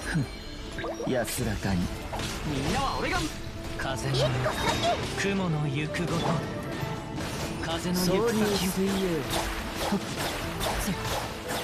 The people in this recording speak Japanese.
安らかに。 みんなは俺が風の雲の行くごと風の行く先を。